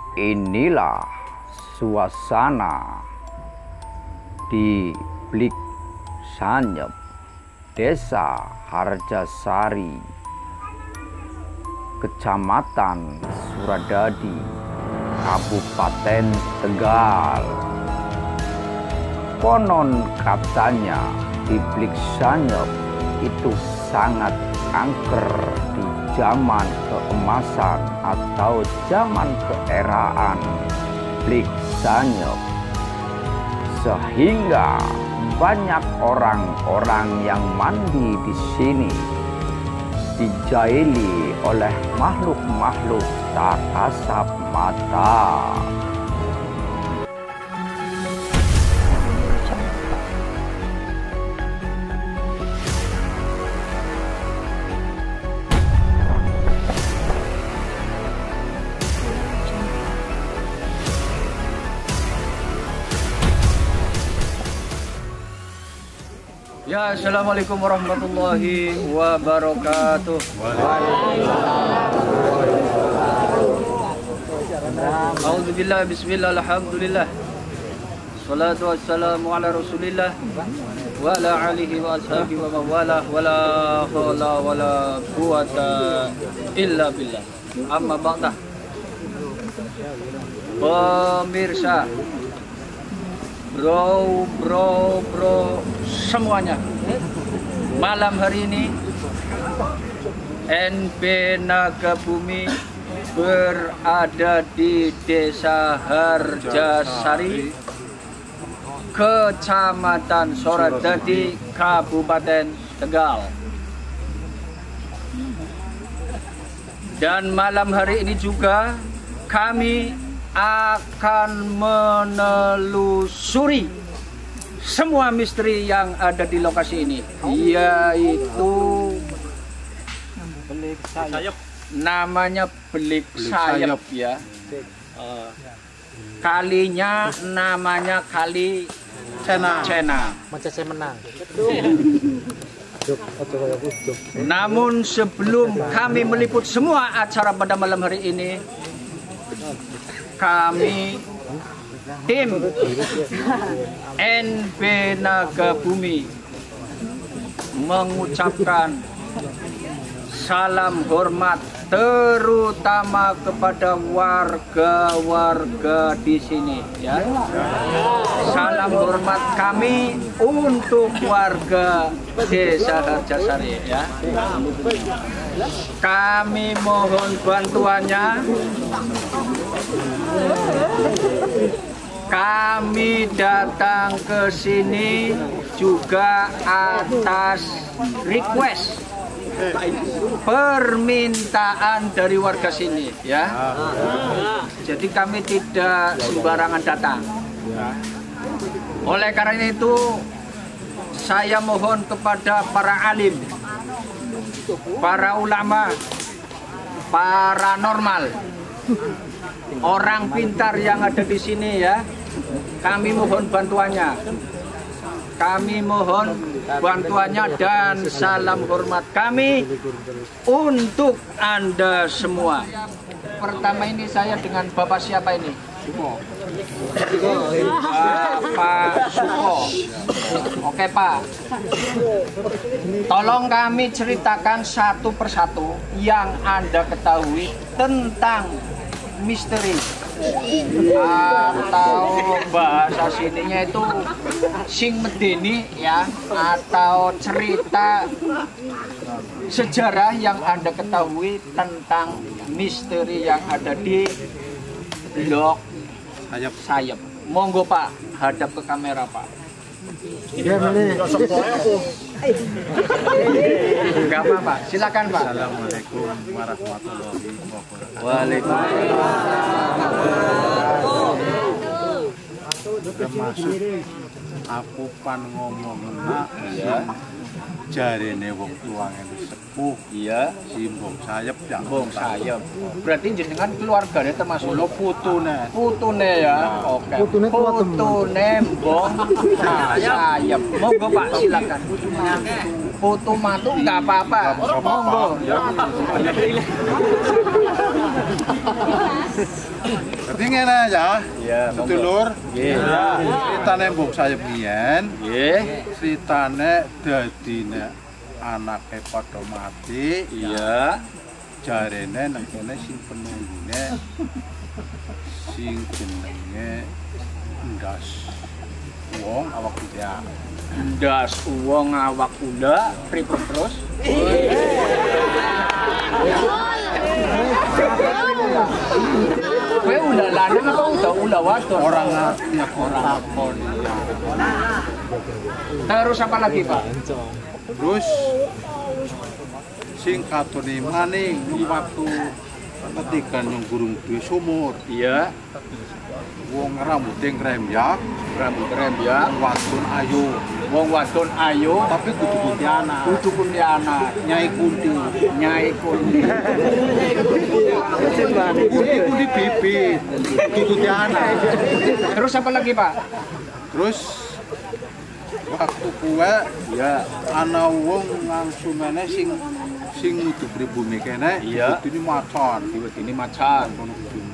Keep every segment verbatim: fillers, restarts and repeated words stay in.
Inilah suasana di Blik Sanyep, Desa Harjasari, Kecamatan Suradadi, Kabupaten Tegal. Konon katanya di Blik Sanyep itu sangat angker di zaman keemasan atau zaman keeraan Blik Sanyep, sehingga banyak orang-orang yang mandi di sini dijaili oleh makhluk-makhluk tak kasat mata. Ya, assalamualaikum warahmatullahi wabarakatuh. Alhamdulillah, bismillah, alhamdulillah. Salatu wassalamu ala rasulillah wa ala alihi wa ashabihi wa mawalah wa la hawla wa la quwata illa billah. Amma ba'dah. Pemirsa, bro, bro, bro semuanya, malam hari ini N B Naga Bumi berada di Desa Harjasari, Kecamatan Suradadi, Kabupaten Tegal. Dan malam hari ini juga kami akan menelusuri semua misteri yang ada di lokasi ini, yaitu Belik Sayap. Namanya Belik Sayap ya. Kalinya namanya Kali Cena. Cena. menang. Namun sebelum kami meliput semua acara pada malam hari ini, kami tim N B Naga Bumi mengucapkan salam hormat terutama kepada warga-warga di sini ya. Salam hormat kami untuk warga Desa Harjasari ya. Kami mohon bantuannya. Kami datang ke sini juga atas request, permintaan dari warga sini ya. Jadi kami tidak sembarangan datang. Oleh karena itu saya mohon kepada para alim, para ulama, paranormal, orang pintar yang ada di sini ya. Kami mohon bantuannya. Kami mohon bantuannya dan salam hormat kami untuk Anda semua. Pertama ini saya dengan Bapak siapa ini? Suko. Bapak Suko. Oke Pak. Tolong kami ceritakan satu persatu yang Anda ketahui tentang misteri atau bahasa sininya itu sing medeni ya, atau cerita sejarah yang Anda ketahui tentang misteri yang ada di Blok Sayap. Sayap. Monggo Pak, hadap ke kamera Pak. Iya bener. Enggak apa-apa, silakan Pak. Assalamualaikum warahmatullahi wabarakatuh. Waalaikumsalam. Termasuk aku pan ngomong nak ya, jarene wong tuang itu sepuh Iya, si Mbong Sayap yang Mbong Sayap. Berarti jenengan keluarganya termasuk lo putune. putune ya. Oke. Putune kuat, teman. Putune Mbong Sayap. Monggo Pak, silakan. Putu matu nggak apa-apa. Monggo. Dadi ngene ya. Iya, Sedulur. Nggih. Critane mbok saya biyen. Nggih. Critane dadine anake padha mati. Iya. Jarene nang kene sing penunggune sing jenenge ndas. Wong awak dia. Ndas wong awak ula pripun terus? Kowe ula lanang apa udah ula wadon? Orang ngerti aku orang lakon. Terus apa lagi, Pak? Terus sing katone maning waktu ketika yang gurung duwe sumur. Iya. Wong rambutnya ngremyak, Rambut rembyak, wadon ayu, wong wadon ayu, tapi kudu kuntilanak. kudu kuntilanak, Nyai Kunti. Nyai Kunti. Kunti kunti bibit, kudu kuntilanak. Terus apa lagi, Pak? Terus waktu kuwe Iya. ana wong ngangsumene sing sing kudu pribumi kene, Iya. kudu ini macan. Diwedini macan. Kono kudu ngono.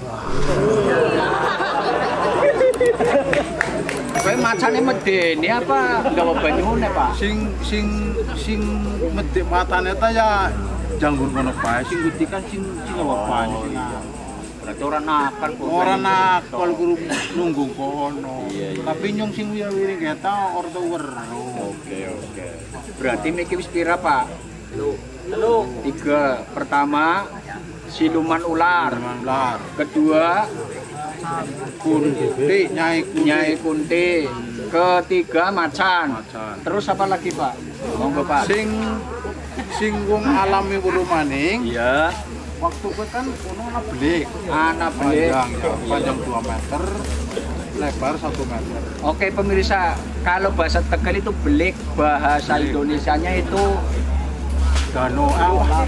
Kowe macane medeni apa nggawa banyune, Pak? Sing sing sing medhek matane ta ya janggur ngono bae, sing kudu kan sing sing apa bae. Berarti ora nakal kok. Ora nakal guru nunggu kono. Iya, iya. Tapi nyong sing wiri geta ora tau weruh. Oke, oke. Berarti niki wis pira, Pak? Halo. Tiga. Pertama siluman ular. Lar. Kedua Kunti Nyai Kunti. Nyai Kunti. Ketiga macan. Macan. Terus apa lagi, Pak? Monggo, Pak. Sing sing wong alami wulu maning. Iya. Waktu kowe kan kono ana belik. Anak belik. Panjang ya, panjang dua meter, lebar satu meter. Oke pemirsa, kalau bahasa Tegal itu belik, bahasa Indonesianya itu Danau alam.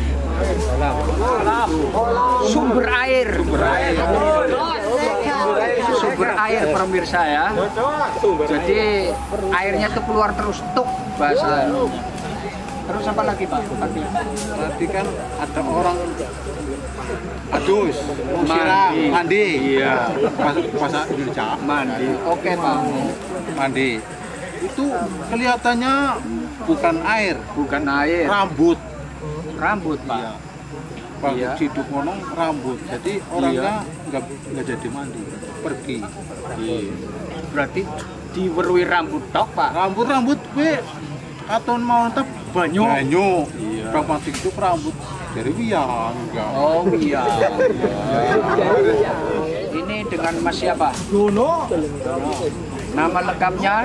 sumber air. Sumber air. Sumber air pemirsa ya. Jadi airnya tuh keluar terus tuk bahasa. Terus apa lagi, Pak? Tadi Berarti kan ada orang adus, mau siram, Mandi. mandi. Iya. Bahasa bahasa Indonesia. mandi. Oke, Pak. Mandi. Itu kelihatannya bukan air, Bukan air, rambut. rambut, Pak. Iya. Bang Iya. Ciduk ngomong rambut. Jadi orangnya nggak nggak jadi mandi, pergi. Iya. Berarti diwerui rambut tok, Pak. Rambut-rambut gue katon mau tetap Banyu. Banyu. Iya. Bang Pantik itu rambut dari wiang enggak. Oh iya. Ini dengan Mas siapa? Dono. Nama lengkapnya?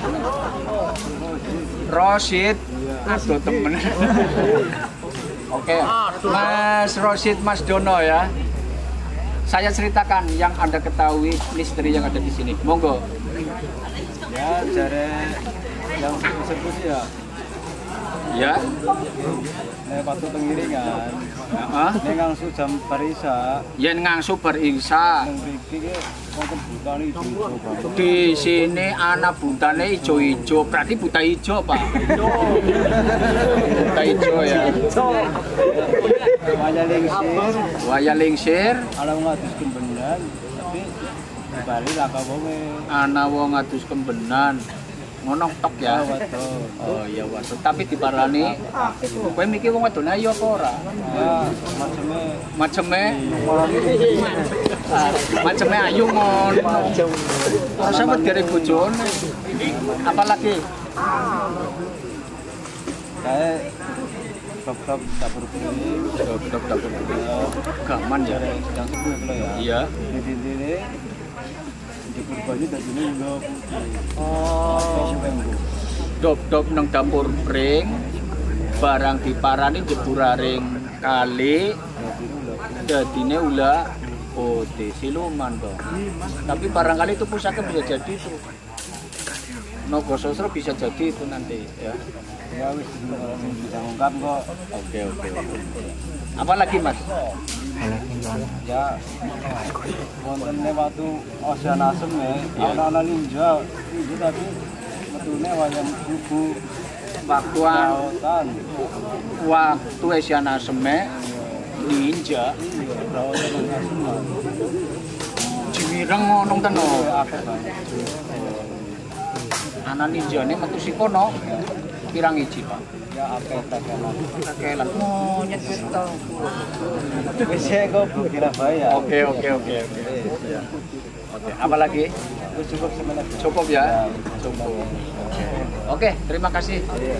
Rosid. Aduh temen. Oke, Mas Rosid, Mas Dono ya. Saya ceritakan yang Anda ketahui misteri yang ada di sini. Monggo. Ya, jare yang sebut ya, Ya. nek waktu pengiringan, Heeh. nek ngangsu jam parisa, Yen ngangsu beringsa. nang mriki ki wonten butane ijo-ijo banget. Di sini anak butane ijo-ijo, berarti buta ijo, Pak. Buta ijo ya. Waya lingsir, Waya lingsir, ala ngadus kembenan, tapi dibalik lah kabonge. ana wong adus kembenan. Ngono tok ya. Waduh. Oh iya waduh, tapi diparani kowe mikir wong wedone ayu apa ora? Ya, macamnya Maceme maceme ayu ngono. Ora sampe dari bojone. Apalagi kayak top-top dapur ini, dok dapur gaman ya. jare sedang sebut lo ya. Iya. Di dindine di kurbannya dari sini juga Oh, putih. dop-dop nang dapur pring barang diparani jeburaring kali dadine ula putih siluman dong. Tapi barangkali itu pusaka bisa jadi itu. Nogososro bisa jadi itu nanti ya. Ya wis bisa ngungkap kok. Oke oke oke. Apalagi Mas? Ya wonten waktu Ocean Asem ya, ana-ana ninja, itu tapi metune wayang subuh Waktu lautan. waktu Asiana Seme Ninja. Cimireng ngono teno. Ana ninja ne metu sing kono. Pirang iji, Pak? Ya akeh kakelan. Kakelan. Monyet wis to. Wis kok Surabaya. Oke, oke, oke, oke. Oke, apa lagi? Cukup sebenarnya. Cukup ya? Cukup. Oke, terima kasih.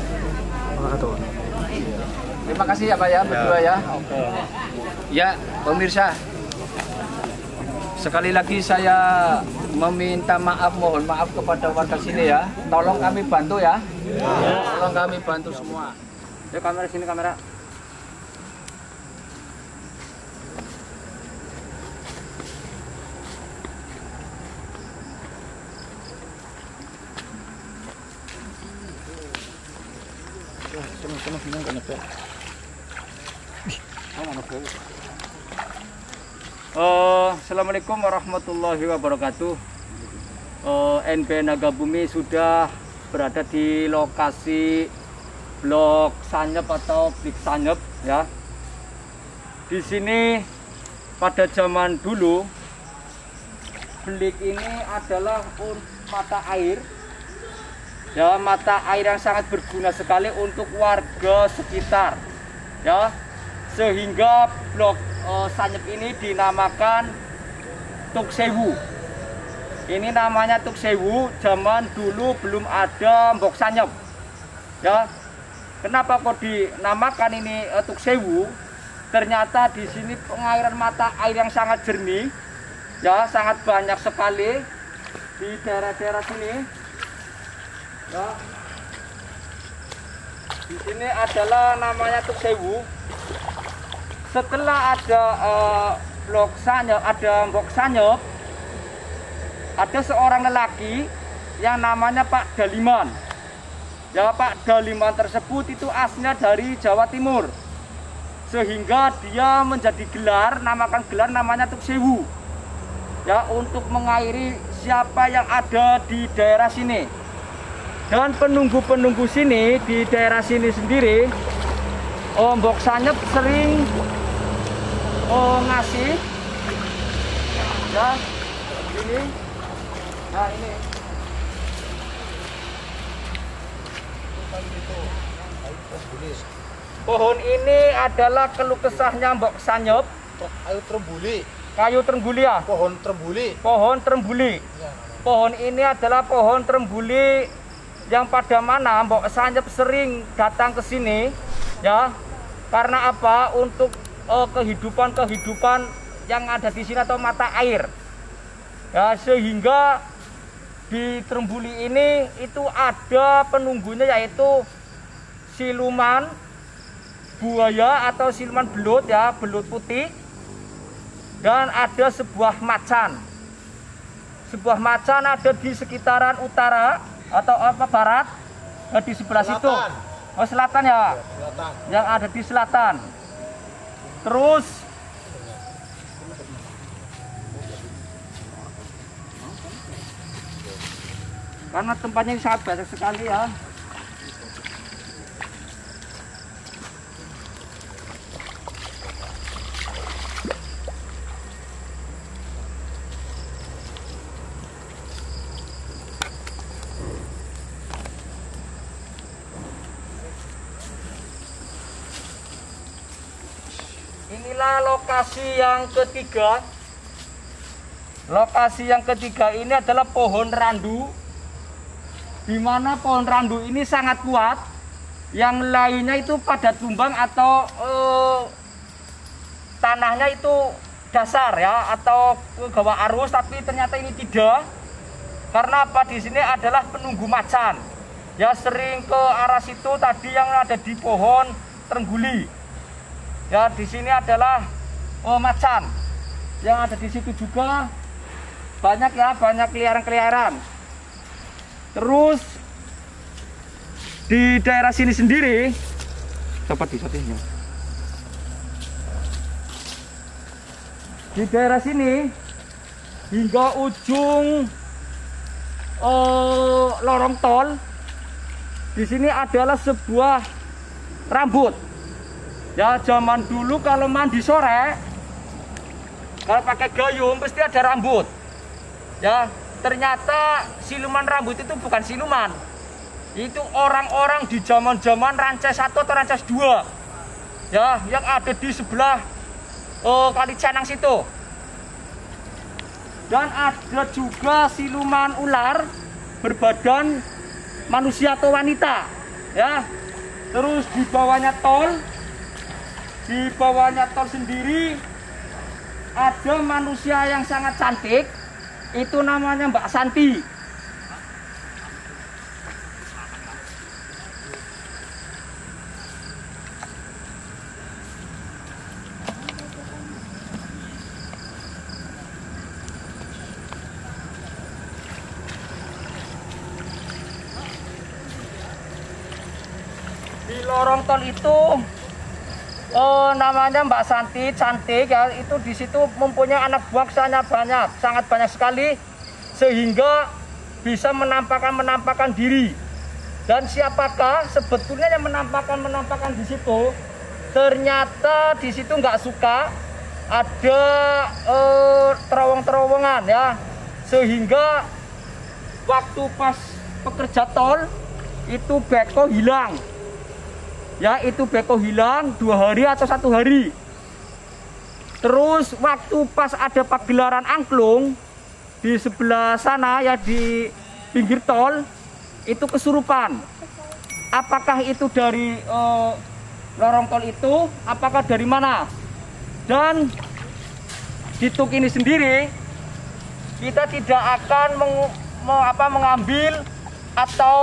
Terima kasih ya Pak ya, berdua ya. Oke. Ya, pemirsa. Sekali lagi saya meminta maaf, mohon maaf kepada warga sini ya. Tolong kami bantu ya. Tolong kami bantu semua. Yuk kamera sini kamera. Uh, Assalamualaikum warahmatullahi wabarakatuh. uh, N B Naga Bumi sudah berada di lokasi Blok Sanyep atau Blik Sanyep ya. Di sini pada zaman dulu Blik ini adalah mata air ya, mata air yang sangat berguna sekali untuk warga sekitar ya, sehingga Blok uh, Sanyep ini dinamakan Tuk Sewu. Ini namanya Tuk Sewu, zaman dulu belum ada Mbok Sanyep ya. Kenapa kok dinamakan ini uh, Tuk Sewu? Ternyata di sini pengairan mata air yang sangat jernih ya, sangat banyak sekali di daerah-daerah sini ya. Di sini adalah namanya Tuk Sewu. Setelah ada uh, Blok Sanyep, ada Mbok Sanyep, ada seorang lelaki yang namanya Pak Daliman. Ya, Pak Daliman tersebut itu aslinya dari Jawa Timur, sehingga dia menjadi gelar, namakan gelar namanya Tuk Sewu ya, untuk mengairi siapa yang ada di daerah sini. Dan penunggu-penunggu sini di daerah sini sendiri, oh, Mbok Sanyep sering oh, ngasih ya ini. Nah ini pohon ini adalah keluh kesahnya Mbok Sanyep. Kayu trembuli. Kayu trembuli ya. Pohon trembuli. Pohon trembuli. Pohon ini adalah pohon trembuli yang pada mana Mbok Sanyep sering datang ke sini ya. Karena apa? Untuk kehidupan-kehidupan uh, yang ada di sini atau mata air. Ya, sehingga di Trembuli ini itu ada penunggunya, yaitu siluman buaya atau siluman belut ya, belut putih. Dan ada sebuah macan. Sebuah macan ada di sekitaran utara atau apa barat, ya, di sebelah selatan. Situ. Oh, selatan ya. Selatan. Yang ada di selatan. Terus karena tempatnya ini sangat banyak sekali ya. Inilah lokasi yang ketiga. Lokasi yang ketiga ini adalah pohon randu, di mana pohon randu ini sangat kuat. Yang lainnya itu pada tumbang atau eh, tanahnya itu dasar ya, atau kegawa arus, tapi ternyata ini tidak. Karena apa? Di sini adalah penunggu macan. Ya, sering ke arah situ tadi yang ada di pohon Trengguli. Ya, di sini adalah oh, macan. Yang ada di situ juga banyak ya, banyak keliaran-keliaran. Terus di daerah sini sendiri, cepat disatunya. Di daerah sini hingga ujung oh, lorong tol, di sini adalah sebuah rambut. Ya zaman dulu kalau mandi sore, kalau pakai gayung pasti ada rambut. Ya, ternyata siluman rambut itu bukan siluman. Itu orang-orang di zaman-zaman Rances satu atau Rances dua. Ya, yang ada di sebelah oh, Kali Cenang situ. Dan ada juga siluman ular berbadan manusia atau wanita. Ya. Terus di bawahnya tol, di bawahnya tol sendiri ada manusia yang sangat cantik, itu namanya Mbak Santi. Di lorong tol itu oh, namanya Mbak Santi, cantik ya, itu di situ mempunyai anak buah sangat banyak, sangat banyak sekali, sehingga bisa menampakkan menampakkan diri. Dan siapakah sebetulnya yang menampakkan menampakkan di situ? Ternyata di situ nggak suka ada eh, terowong-terowongan ya, sehingga waktu pas pekerja tol itu beko hilang. Ya, itu beko hilang dua hari atau satu hari. Terus waktu pas ada pagelaran angklung di sebelah sana ya, di pinggir tol itu kesurupan. Apakah itu dari uh, lorong tol itu? Apakah dari mana? Dan di Tuk ini sendiri kita tidak akan meng, me, apa, mengambil atau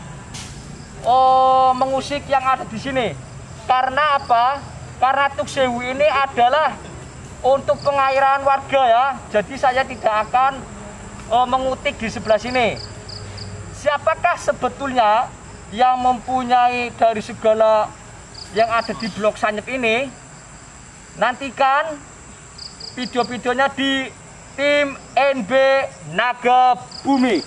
Oh, mengusik yang ada di sini. Karena apa? Karena Tuk Sewu ini adalah untuk pengairan warga ya. Jadi saya tidak akan oh, mengutik di sebelah sini. Siapakah sebetulnya yang mempunyai dari segala yang ada di Blok Sanyep ini? Nantikan video-videonya di tim N B Naga Bumi.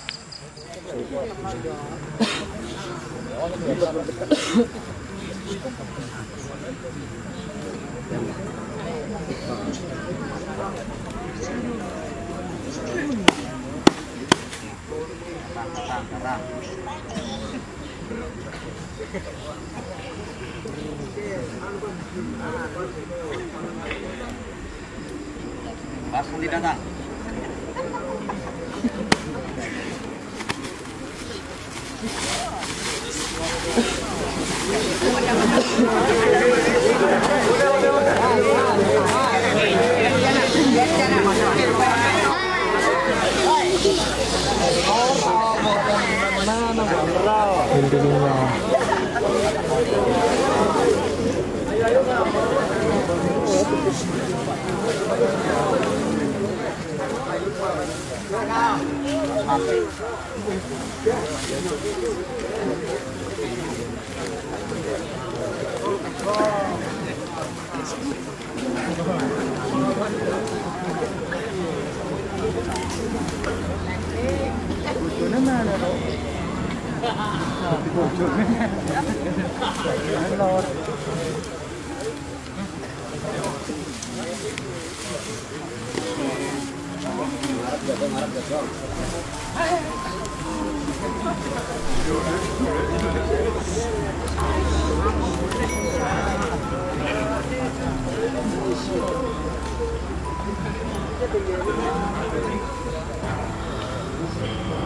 Pas nanti datang.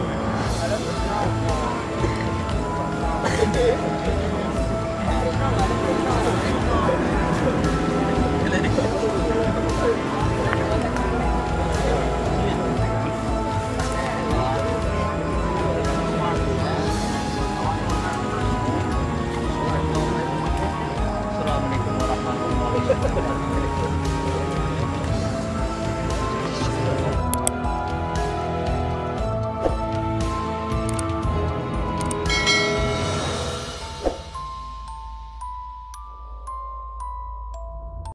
Thank you.